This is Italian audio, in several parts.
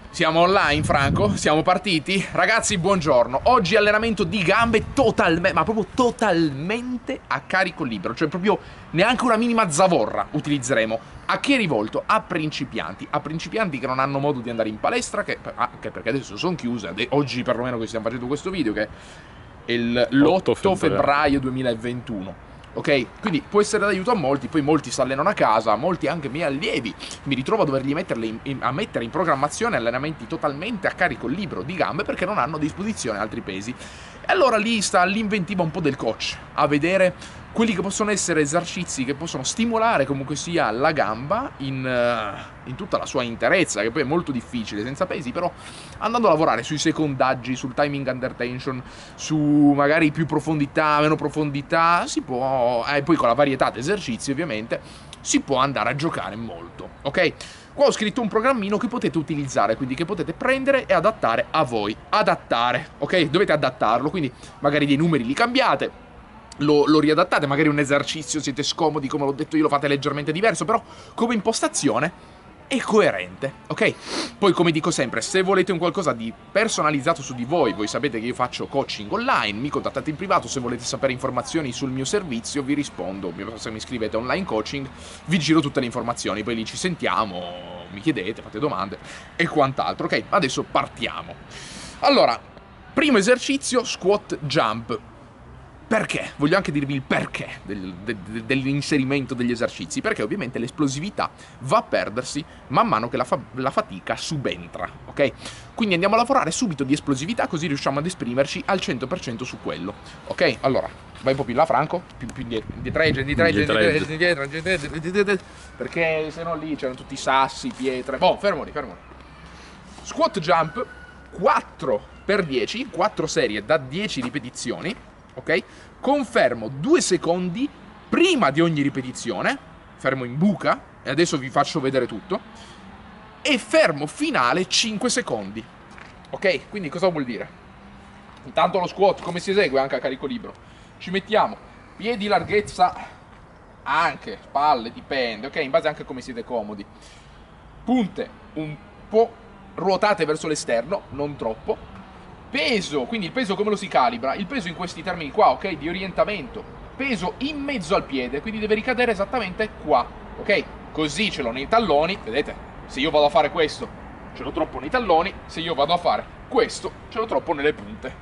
Siamo online, Franco? Siamo partiti? Ragazzi, buongiorno. Oggi allenamento di gambe totalmente, ma proprio totalmente a carico libero. Cioè proprio neanche una minima zavorra utilizzeremo. A chi è rivolto? A principianti. A principianti che non hanno modo di andare in palestra, anche perché adesso sono chiuse. Oggi perlomeno che stiamo facendo questo video, che è l'8 febbraio 2021. Ok? Quindi può essere d'aiuto a molti, poi molti si allenano a casa, molti anche miei allievi mi ritrovo a doverli mettere in programmazione allenamenti totalmente a carico libero di gambe perché non hanno a disposizione altri pesi. E allora lì sta l'inventiva un po' del coach, a vedere quelli che possono essere esercizi che possono stimolare comunque sia la gamba in tutta la sua interezza, che poi è molto difficile senza pesi, però andando a lavorare sui secondaggi, sul timing under tension, su magari più profondità, meno profondità, si può, e poi con la varietà di esercizi ovviamente, si può andare a giocare molto, ok? Qua ho scritto un programmino che potete utilizzare, quindi che potete prendere e adattare a voi. Adattare, ok? Dovete adattarlo, quindi magari dei numeri li cambiate, lo riadattate, magari un esercizio siete scomodi, come l'ho detto io, lo fate leggermente diverso, però come impostazione è coerente, ok? Poi come dico sempre, se volete un qualcosa di personalizzato su di voi sapete che io faccio coaching online, mi contattate in privato, se volete sapere informazioni sul mio servizio vi rispondo, se mi scrivete online coaching vi giro tutte le informazioni, poi lì ci sentiamo, mi chiedete, fate domande e quant'altro, ok? Adesso partiamo. Allora, primo esercizio, squat jump. Perché? Voglio anche dirvi il perché dell'inserimento degli esercizi, perché ovviamente l'esplosività va a perdersi man mano che la fatica subentra, ok? Quindi andiamo a lavorare subito di esplosività, così riusciamo ad esprimerci al 100% su quello, ok? Allora, vai un po' più in là, Franco, più indietro, perché se no lì c'erano tutti sassi, pietre, fermo lì. Squat jump 4x10, 4 serie da 10 ripetizioni, ok? Confermo 2 secondi prima di ogni ripetizione, fermo in buca, e adesso vi faccio vedere tutto, e fermo finale 5 secondi, ok? Quindi cosa vuol dire? Intanto lo squat, come si esegue anche a carico libero? Ci mettiamo piedi larghezza, anche spalle, dipende, ok? In base anche a come siete comodi. Punte un po' ruotate verso l'esterno, non troppo. Peso, quindi il peso come lo si calibra? Il peso in questi termini qua, ok? Di orientamento. Peso in mezzo al piede, quindi deve ricadere esattamente qua, ok? Così ce l'ho nei talloni, vedete? Se io vado a fare questo, ce l'ho troppo nei talloni. Se io vado a fare questo, ce l'ho troppo nelle punte.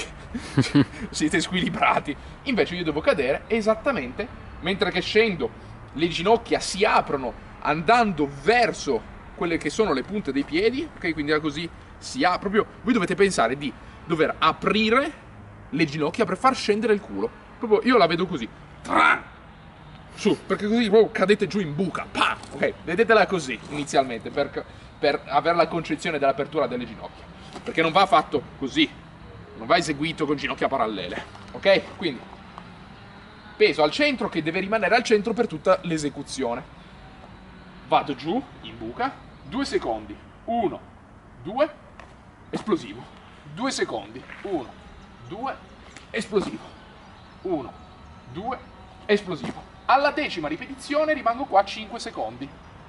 Siete squilibrati. Invece io devo cadere esattamente mentre che scendo. Le ginocchia si aprono andando verso quelle che sono le punte dei piedi, ok? Quindi così si ha proprio, voi dovete pensare di dover aprire le ginocchia per far scendere il culo. Proprio io la vedo così. Su, perché così proprio cadete giù in buca. Ok, vedetela così inizialmente per avere la concezione dell'apertura delle ginocchia. Perché non va fatto così, non va eseguito con ginocchia parallele. Ok? Quindi peso al centro che deve rimanere al centro per tutta l'esecuzione. Vado giù in buca, 2 secondi, 1, 2, esplosivo, 2 secondi, 1, 2, esplosivo, 1, 2, esplosivo. Alla 10ª ripetizione rimango qua 5 secondi.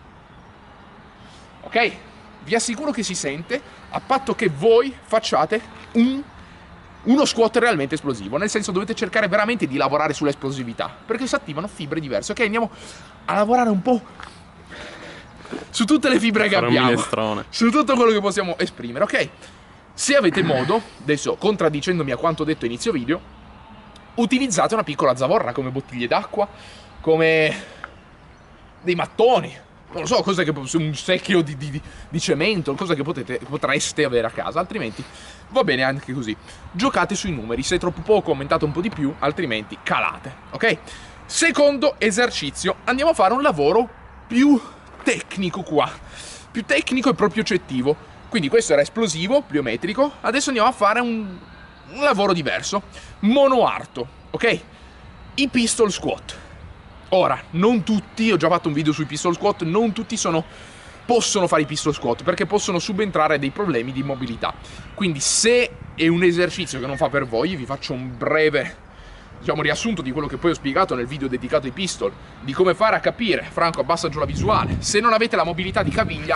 Ok? Vi assicuro che si sente a patto che voi facciate uno squat realmente esplosivo, nel senso dovete cercare veramente di lavorare sull'esplosività, perché si attivano fibre diverse. Ok, andiamo a lavorare un po' su tutte le fibre che abbiamo, su tutto quello che possiamo esprimere, ok? Se avete modo, adesso contraddicendomi a quanto detto inizio video, utilizzate una piccola zavorra come bottiglie d'acqua, come dei mattoni, non lo so, cose che un secchio di cemento, cose che potreste avere a casa, altrimenti va bene anche così. Giocate sui numeri, se è troppo poco aumentate un po' di più, altrimenti calate, ok? Secondo esercizio, andiamo a fare un lavoro più tecnico qua, più tecnico e proprio oggettivo. Quindi questo era esplosivo, pliometrico, adesso andiamo a fare un lavoro diverso, monoarto, ok? I pistol squat. Ora, non tutti, ho già fatto un video sui pistol squat, non tutti possono fare i pistol squat perché possono subentrare dei problemi di mobilità. Quindi se è un esercizio che non fa per voi, vi faccio un breve, diciamo, riassunto di quello che poi ho spiegato nel video dedicato ai pistol, di come fare a capire. Franco, abbassa giù la visuale. Se non avete la mobilità di caviglia,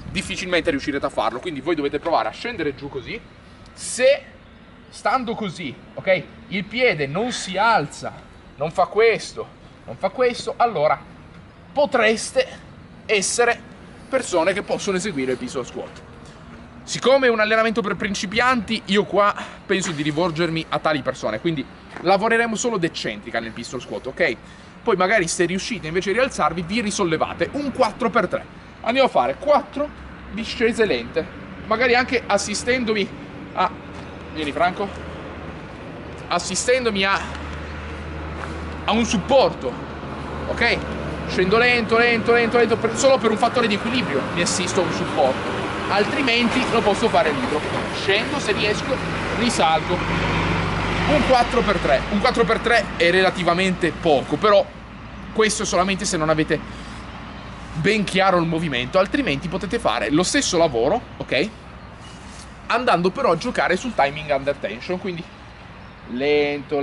difficilmente riuscirete a farlo. Quindi voi dovete provare a scendere giù così. Se stando così, ok, il piede non si alza, non fa questo, allora potreste essere persone che possono eseguire il pistol squat. Siccome è un allenamento per principianti, io qua penso di rivolgermi a tali persone, quindi lavoreremo solo d'eccentrica nel pistol squat, ok? Poi magari se riuscite invece di rialzarvi vi risollevate un 4x3. Andiamo a fare 4 discese lente, magari anche assistendomi a... Vieni Franco. Assistendomi a un supporto, ok? Scendo lento, solo per un fattore di equilibrio mi assisto a un supporto. Altrimenti lo posso fare libero. Scendo, se riesco, risalgo. Un 4x3. Un 4x3 è relativamente poco, però questo è solamente se non avete ben chiaro il movimento. Altrimenti potete fare lo stesso lavoro, ok? Andando però a giocare sul timing under tension. Quindi lento,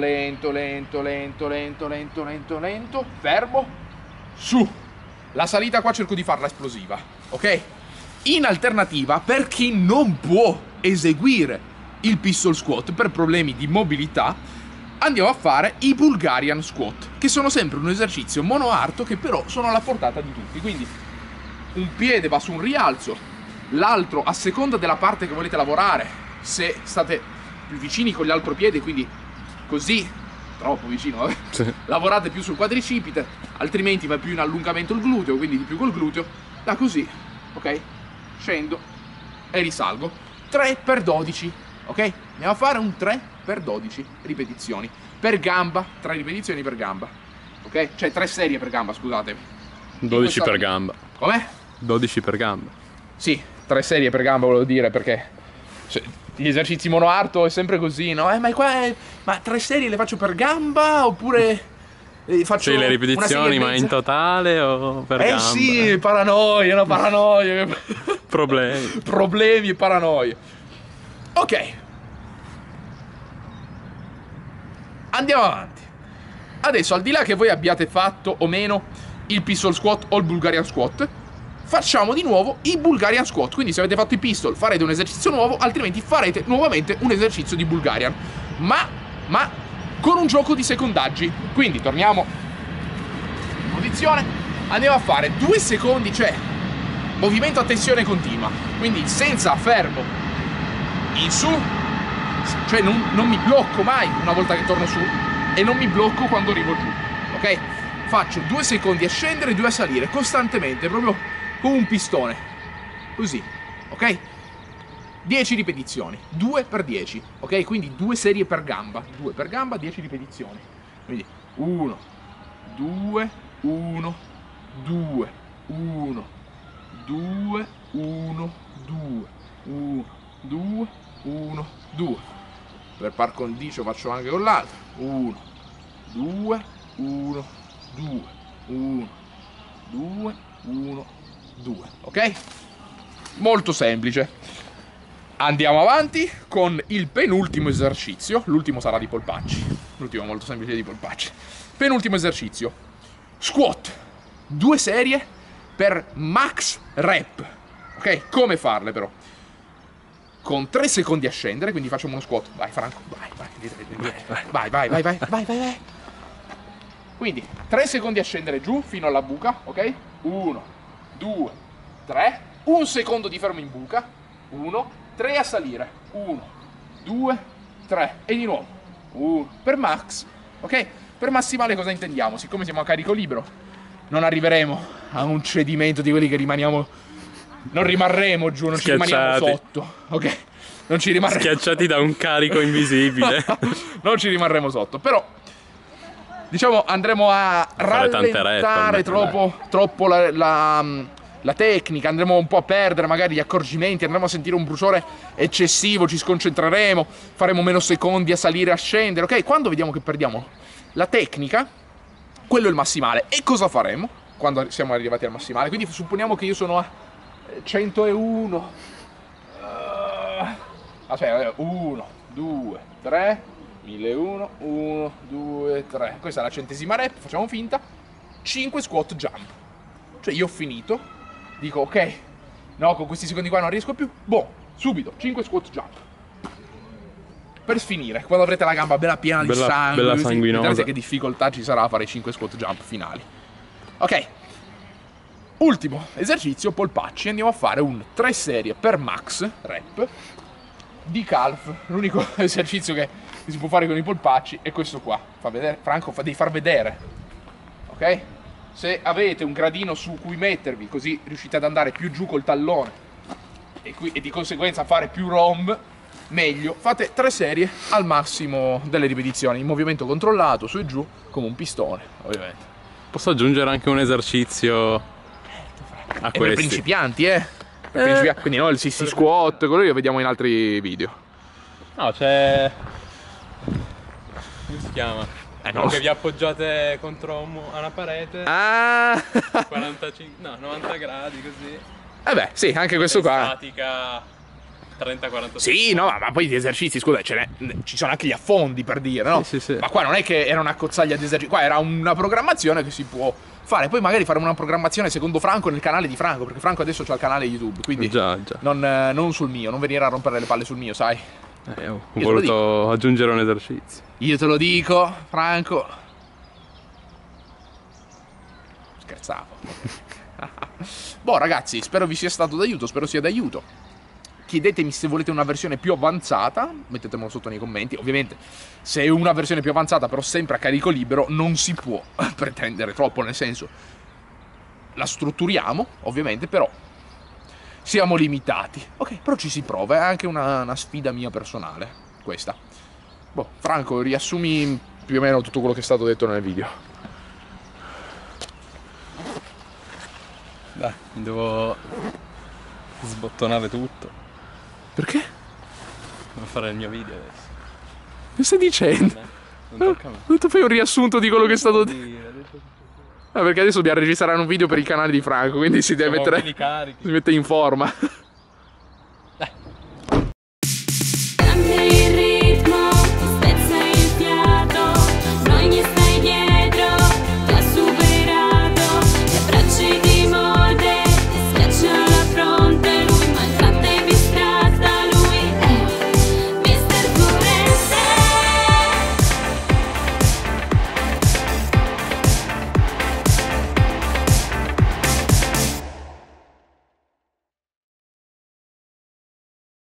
fermo, su. La salita qua cerco di farla esplosiva, ok? In alternativa, per chi non può eseguire il pistol squat per problemi di mobilità, andiamo a fare i Bulgarian squat, che sono sempre un esercizio monoarto che però sono alla portata di tutti. Quindi un piede va su un rialzo, l'altro a seconda della parte che volete lavorare, se state più vicini con l'altro piede, quindi così, troppo vicino, vabbè. Sì. Lavorate più sul quadricipite, altrimenti va più in allungamento il gluteo, quindi di più col gluteo, da così, ok? Scendo e risalgo 3x12, ok? Andiamo a fare un 3x12 ripetizioni per gamba, 3 ripetizioni per gamba, ok? Cioè 3 serie per gamba, scusatemi. 12 per gamba. Com'è? 12 per gamba. Sì, 3 serie per gamba volevo dire, perché cioè, gli esercizi monoarto è sempre così, no? Ma 3 serie le faccio per gamba oppure faccio le ripetizioni, ma in totale o per gamba? Sì, paranoia, Problemi. Problemi e paranoia. Ok. Andiamo avanti. Adesso, al di là che voi abbiate fatto o meno il pistol squat o il Bulgarian squat, facciamo di nuovo i Bulgarian squat. Quindi se avete fatto i pistol farete un esercizio nuovo, altrimenti farete nuovamente un esercizio di Bulgarian. Ma con un gioco di secondaggi. Quindi torniamo in posizione, andiamo a fare 2 secondi, cioè movimento a tensione continua, quindi senza fermo in su, cioè non mi blocco mai una volta che torno su e non mi blocco quando arrivo giù, ok? Faccio 2 secondi a scendere, 2 a salire costantemente, proprio come un pistone, così, ok? 10 ripetizioni, 2x10, ok? Quindi 2 serie per gamba, 2 per gamba, 10 ripetizioni. Quindi 1, 2, 1, 2, 1, 2, 1, 2, 1, 2, 1, 2. Per par condicio faccio anche con l'altro. 1, 2, 1, 2, 1, 2, 1, 2. Ok? Molto semplice. Andiamo avanti con il penultimo esercizio. L'ultimo sarà di polpacci. L'ultimo molto semplice di polpacci. Penultimo esercizio. Squat. 2 serie per max rep. Ok? Come farle però? Con 3 secondi a scendere, quindi facciamo uno squat. Vai Franco, vai. Quindi 3 secondi a scendere giù fino alla buca, ok? 1, 2, 3. 1 secondo di fermo in buca. 1, 3 a salire. 1, 2, 3. E di nuovo. 1 per max. Ok? Per massimale cosa intendiamo? Siccome siamo a carico libero, non arriveremo a un cedimento di quelli che rimaniamo. Non rimarremo giù, non ci rimaniamo sotto. Ok? Non ci rimarremo. Schiacciati da un carico invisibile. Non ci rimarremo sotto. Però, diciamo, andremo a rallentare troppo la tecnica, andremo un po' a perdere magari gli accorgimenti, andremo a sentire un bruciore eccessivo, ci sconcentreremo, faremo meno secondi a salire e a scendere, ok? Quando vediamo che perdiamo la tecnica, quello è il massimale. E cosa faremo quando siamo arrivati al massimale? Quindi supponiamo che io sono a 101. Aspetta, 1, 2, 3, 1001, 1, 2, 3. Questa è la 100ª rep, facciamo finta. 5 squat jump. Cioè io ho finito. Dico ok, No, con questi secondi qua non riesco più. Boh, subito, 5 squat jump. Per finire, quando avrete la gamba bella piena di sangue, bella così, sanguinosa. vedrete che difficoltà ci sarà a fare i 5 squat jump finali. Ok. Ultimo esercizio, polpacci. Andiamo a fare un 3 serie per max rep di calf. L'unico esercizio che si può fare con i polpacci è questo qua. Fa vedere, Franco, devi far vedere. Ok? Se avete un gradino su cui mettervi, così riuscite ad andare più giù col tallone e di conseguenza fare più romb, meglio. Fate 3 serie al massimo delle ripetizioni, in movimento controllato, su e giù, come un pistone, ovviamente. Posso aggiungere anche un esercizio a E per questi? principianti, quindi no, il sissy squat, quello lo vediamo in altri video. No, c'è... come si chiama? No. Che vi appoggiate contro una parete, Ah! 45, no, 90 gradi così. Beh, sì, anche questo qua. Statica 30-40. Sì, no, ma poi di esercizi, scusa, ci sono anche gli affondi per dire, no? Sì, sì, sì. Ma qua non è che era una cozzaglia di esercizi, qua era una programmazione che si può fare. Poi magari fare una programmazione secondo Franco nel canale di Franco, perché Franco adesso c'ha il canale YouTube, quindi Già. non sul mio, non venire a rompere le palle sul mio, sai? Ho voluto aggiungere un esercizio. Io te lo dico, Franco. Scherzavo. Boh, ragazzi, spero vi sia stato d'aiuto, spero sia d'aiuto. Chiedetemi se volete una versione più avanzata, mettetemelo sotto nei commenti. Ovviamente, se è una versione più avanzata, però sempre a carico libero, non si può pretendere troppo, nel senso, la strutturiamo, ovviamente, però siamo limitati. Ok, però ci si prova, è anche una sfida mia personale, questa. Boh, Franco, riassumi più o meno tutto quello che è stato detto nel video. Dai, devo sbottonare tutto. Perché? Devo fare il mio video adesso. Che stai dicendo? Non tocca a me. Non ti fai un riassunto di quello che è stato detto? Adesso Perché adesso dobbiamo registrare un video per il canale di Franco, quindi si deve siamo mettere, belli carichi. si mette in forma.